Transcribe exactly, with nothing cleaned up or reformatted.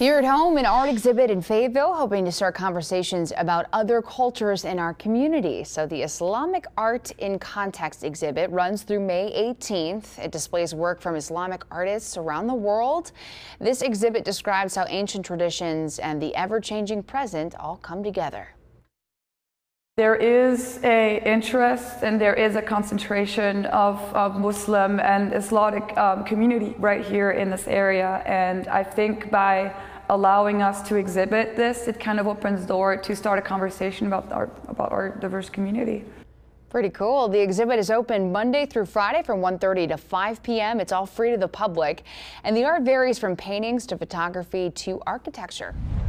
Here at home, an art exhibit in Fayetteville hoping to start conversations about other cultures in our community. So the Islamic Art in Context exhibit runs through May eighteenth. It displays work from Islamic artists around the world. This exhibit describes how ancient traditions and the ever-changing present all come together. There is a interest and there is a concentration of, of Muslim and Islamic um, community right here in this area, and I think by allowing us to exhibit this, it kind of opens the door to start a conversation about our, about our diverse community. Pretty cool. The exhibit is open Monday through Friday from one thirty to five p m It's all free to the public, and the art varies from paintings to photography to architecture.